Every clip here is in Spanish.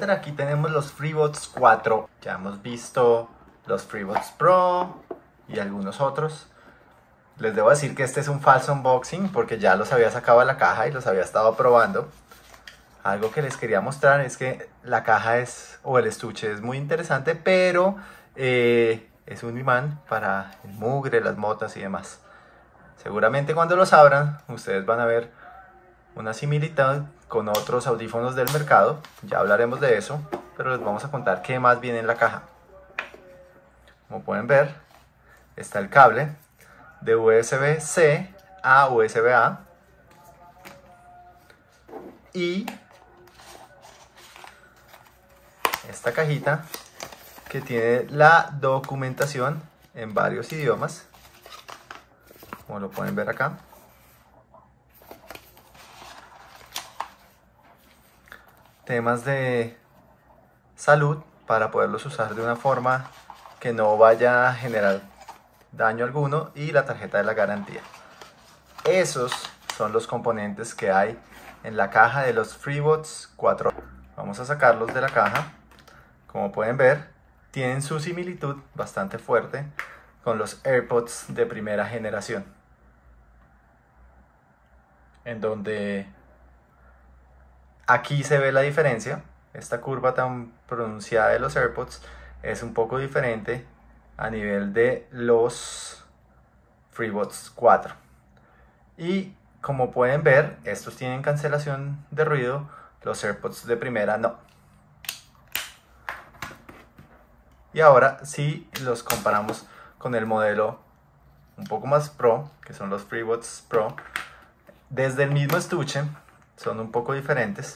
etcétera. Aquí tenemos los FreeBuds 4. Ya hemos visto los FreeBuds Pro y algunos otros. Les debo decir que este es un falso unboxing porque ya los había sacado de la caja y los había estado probando. Algo que les quería mostrar es que la caja o el estuche es muy interesante, pero es un imán para el mugre, las motas y demás. Seguramente cuando los abran, ustedes van a ver una similitud con otros audífonos del mercado. Ya hablaremos de eso, pero les vamos a contar qué más viene en la caja. Como pueden ver, está el cable de USB-C a USB-A y esta cajita que tiene la documentación en varios idiomas, como lo pueden ver acá. Temas de salud para poderlos usar de una forma que no vaya a generar daño alguno, y la tarjeta de la garantía. Esos son los componentes que hay en la caja de los FreeBuds 4. Vamos a sacarlos de la caja. Como pueden ver, tienen su similitud bastante fuerte con los AirPods de primera generación, en donde aquí se ve la diferencia. Esta curva tan pronunciada de los AirPods es un poco diferente a nivel de los FreeBuds 4. Y como pueden ver, estos tienen cancelación de ruido, los AirPods de primera no. Y ahora si los comparamos con el modelo un poco más Pro, que son los FreeBuds Pro, desde el mismo estuche son un poco diferentes.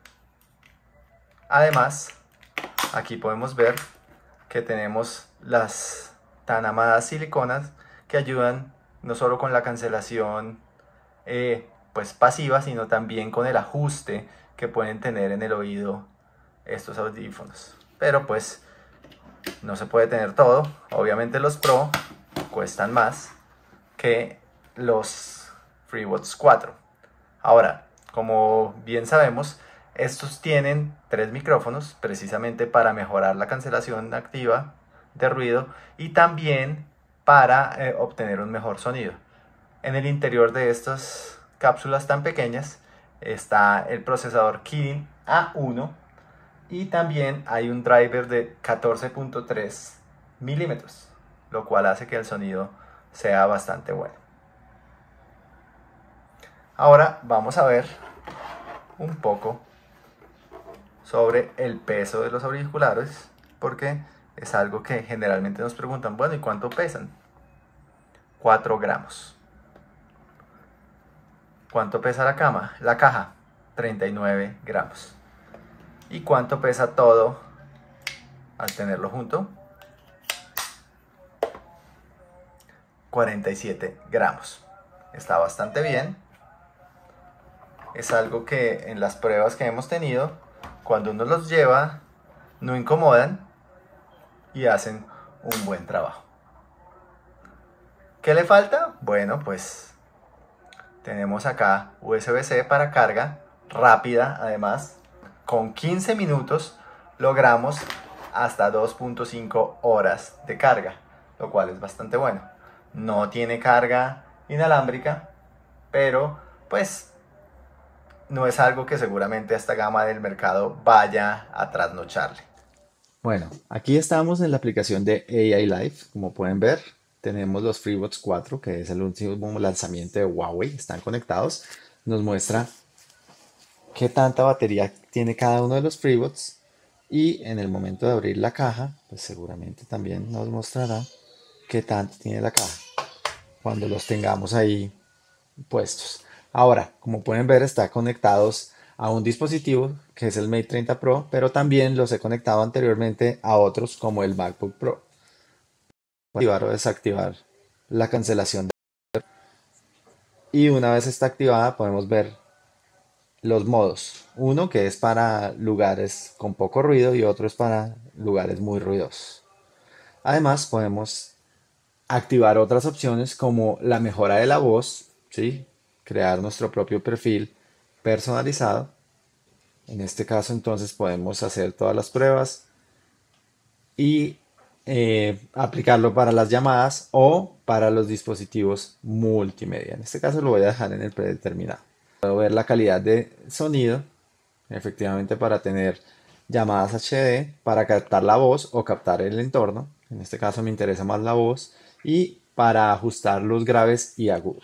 Además, aquí podemos ver que tenemos las tan amadas siliconas que ayudan no solo con la cancelación pues pasiva, sino también con el ajuste que pueden tener en el oído estos audífonos. Pero pues no se puede tener todo. Obviamente los Pro cuestan más que los FreeBuds 4. Ahora, como bien sabemos, estos tienen 3 micrófonos precisamente para mejorar la cancelación activa de ruido y también para obtener un mejor sonido. En el interior de estas cápsulas tan pequeñas está el procesador Kirin A1 y también hay un driver de 14.3 milímetros, lo cual hace que el sonido sea bastante bueno. Ahora vamos a ver un poco sobre el peso de los auriculares, porque es algo que generalmente nos preguntan, bueno, ¿y cuánto pesan? 4 gramos. ¿Cuánto pesa la caja? 39 gramos. ¿Y cuánto pesa todo al tenerlo junto? 47 gramos. Está bastante bien. Es algo que en las pruebas que hemos tenido, cuando uno los lleva, no incomodan y hacen un buen trabajo. ¿Qué le falta? Bueno, pues tenemos acá USB-C para carga rápida. Además, con 15 minutos logramos hasta 2.5 horas de carga, lo cual es bastante bueno. No tiene carga inalámbrica, pero pues no es algo que seguramente esta gama del mercado vaya a trasnocharle. Bueno, aquí estamos en la aplicación de AI Life. Como pueden ver, tenemos los FreeBuds 4, que es el último lanzamiento de Huawei. Están conectados. Nos muestra qué tanta batería tiene cada uno de los FreeBuds. Y en el momento de abrir la caja, pues seguramente también nos mostrará qué tanto tiene la caja cuando los tengamos ahí puestos. Ahora, como pueden ver, está conectados a un dispositivo que es el Mate 30 Pro, pero también los he conectado anteriormente a otros como el MacBook Pro. Activar o desactivar la cancelación. Y una vez está activada, podemos ver los modos. Uno que es para lugares con poco ruido y otro es para lugares muy ruidosos. Además, podemos activar otras opciones como la mejora de la voz, ¿sí? Crear nuestro propio perfil personalizado En este caso entonces podemos hacer todas las pruebas y aplicarlo para las llamadas o para los dispositivos multimedia. En este caso lo voy a dejar en el predeterminado. Puedo ver la calidad de sonido, efectivamente para tener llamadas HD, para captar la voz o captar el entorno. En este caso me interesa más la voz y para ajustar los graves y agudos.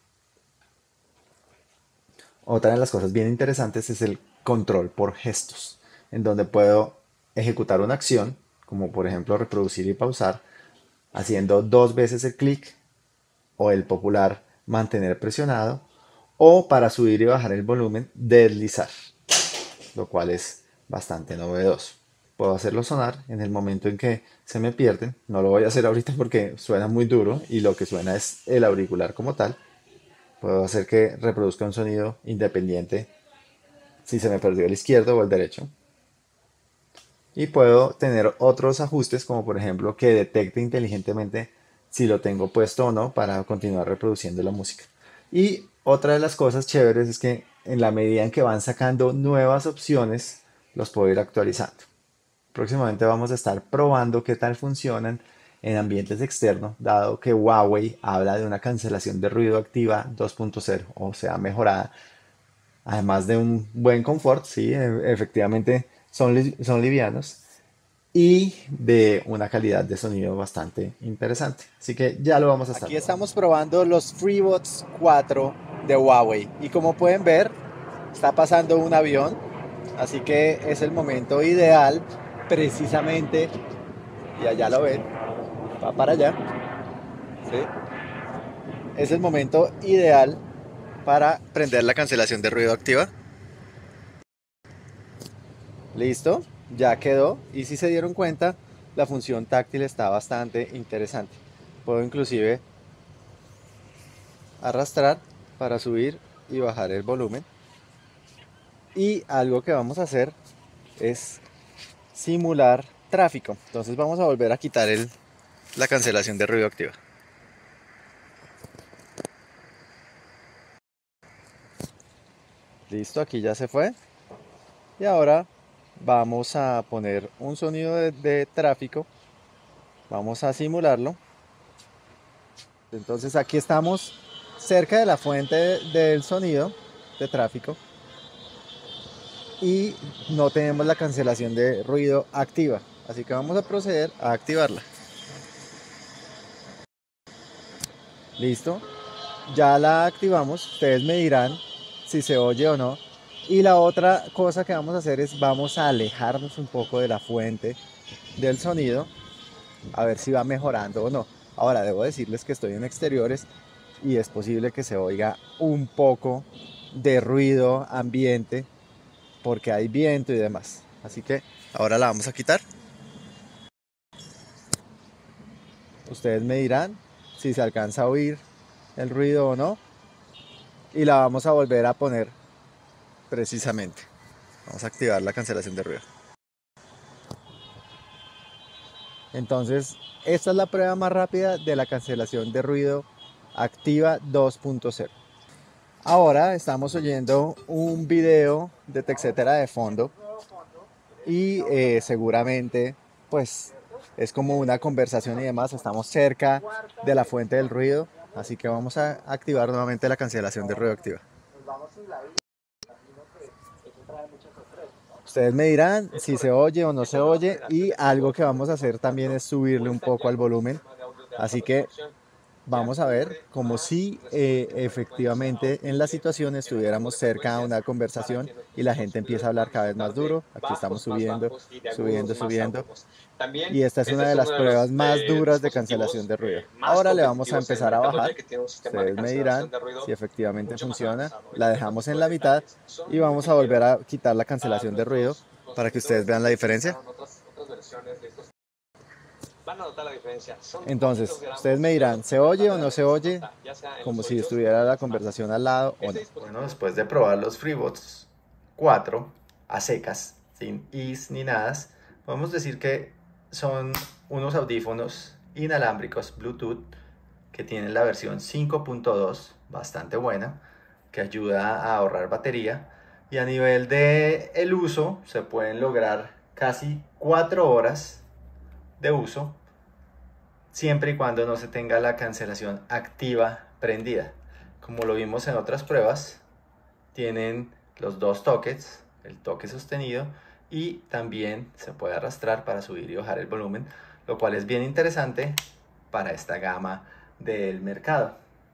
Otra de las cosas bien interesantes es el control por gestos, en donde puedo ejecutar una acción, como por ejemplo reproducir y pausar, haciendo 2 veces el clic o el popular mantener presionado, o para subir y bajar el volumen, deslizar, lo cual es bastante novedoso. Puedo hacerlo sonar en el momento en que se me pierden. No lo voy a hacer ahorita porque suena muy duro y lo que suena es el auricular como tal. Puedo hacer que reproduzca un sonido independiente si se me perdió el izquierdo o el derecho. Y puedo tener otros ajustes como por ejemplo que detecte inteligentemente si lo tengo puesto o no para continuar reproduciendo la música. Y otra de las cosas chéveres es que en la medida en que van sacando nuevas opciones, los puedo ir actualizando. Próximamente vamos a estar probando qué tal funcionan en ambientes externos, dado que Huawei habla de una cancelación de ruido activa 2.0, o sea, mejorada. Además de un buen confort, sí, efectivamente son livianos y de una calidad de sonido bastante interesante. Así que ya lo vamos a estar. Aquí estamos probando los FreeBuds 4 de Huawei y como pueden ver, está pasando un avión, así que es el momento ideal precisamente, y allá lo ven, va para allá, ¿sí? Es el momento ideal para prender la cancelación de ruido activa. Listo, ya quedó. Y si se dieron cuenta, la función táctil está bastante interesante. Puedo inclusive arrastrar para subir y bajar el volumen. Y algo que vamos a hacer es simular tráfico. Entonces vamos a volver a quitar la cancelación de ruido activa. Listo, aquí ya se fue. Y ahora vamos a poner un sonido de tráfico. Vamos a simularlo. Entonces aquí estamos cerca de la fuente del sonido de tráfico y no tenemos la cancelación de ruido activa. Así que vamos a proceder a activarla. Listo. Ya la activamos. Ustedes me dirán si se oye o no. Y la otra cosa que vamos a hacer es vamos a alejarnos un poco de la fuente del sonido a ver si va mejorando o no. Ahora debo decirles que estoy en exteriores y es posible que se oiga un poco de ruido ambiente porque hay viento y demás. Así que ahora la vamos a quitar. Ustedes me dirán si se alcanza a oír el ruido o no. Y la vamos a volver a poner precisamente. Vamos a activar la cancelación de ruido. Entonces, esta es la prueba más rápida de la cancelación de ruido activa 2.0. Ahora estamos oyendo un video de TechCetera de fondo y seguramente pues es como una conversación y demás. Estamos cerca de la fuente del ruido, así que vamos a activar nuevamente la cancelación de ruido activa. Ustedes me dirán si se oye o no se oye y algo que vamos a hacer también es subirle un poco al volumen. Así que vamos a ver como si efectivamente en la situación estuviéramos cerca a una conversación y la gente empieza a hablar cada vez más duro. Aquí estamos subiendo, subiendo, subiendo. Y esta es una de las pruebas más duras de cancelación de ruido. Ahora le vamos a empezar a bajar. Ustedes me dirán si efectivamente funciona. La dejamos en la mitad y vamos a volver a quitar la cancelación de ruido para que ustedes vean la diferencia. Van a notar la diferencia. Entonces, ustedes me dirán, ¿se oye o no se oye? Como si estuviera la conversación al lado o no. Bueno, después de probar los FreeBuds 4 a secas, sin is ni nada, podemos decir que son unos audífonos inalámbricos Bluetooth que tienen la versión 5.2, bastante buena, que ayuda a ahorrar batería, Y a nivel de el uso, se pueden lograr casi 4 horas de uso, siempre y cuando no se tenga la cancelación activa prendida. Como lo vimos en otras pruebas, tienen los dos toques, el toque sostenido, y también se puede arrastrar para subir y bajar el volumen, lo cual es bien interesante para esta gama del mercado.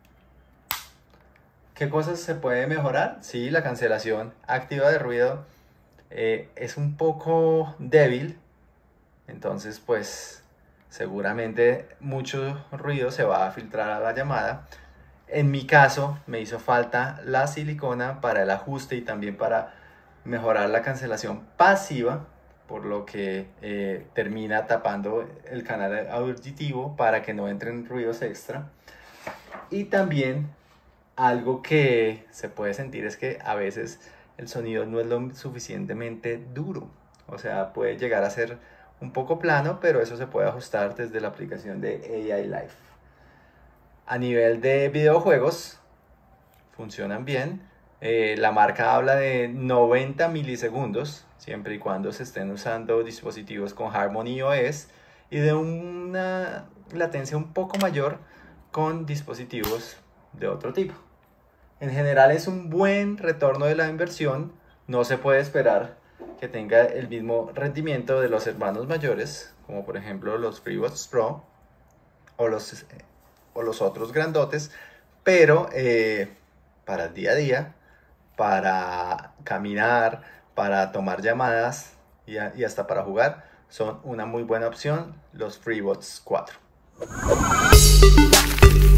¿Qué cosas se puede mejorar? Sí, la cancelación activa de ruido es un poco débil, entonces pues seguramente mucho ruido se va a filtrar a la llamada. En mi caso me hizo falta la silicona para el ajuste y también para mejorar la cancelación pasiva, por lo que termina tapando el canal auditivo para que no entren ruidos extra. Y también algo que se puede sentir es que a veces el sonido no es lo suficientemente duro, o sea, puede llegar a ser un poco plano, pero eso se puede ajustar desde la aplicación de AI Live. A nivel de videojuegos, funcionan bien. La marca habla de 90 milisegundos, siempre y cuando se estén usando dispositivos con Harmony OS, y de una latencia un poco mayor con dispositivos de otro tipo. En general es un buen retorno de la inversión. No se puede esperar que tenga el mismo rendimiento de los hermanos mayores, como por ejemplo los FreeBuds Pro o los otros grandotes, pero para el día a día, para caminar, para tomar llamadas y hasta para jugar, son una muy buena opción los FreeBuds 4.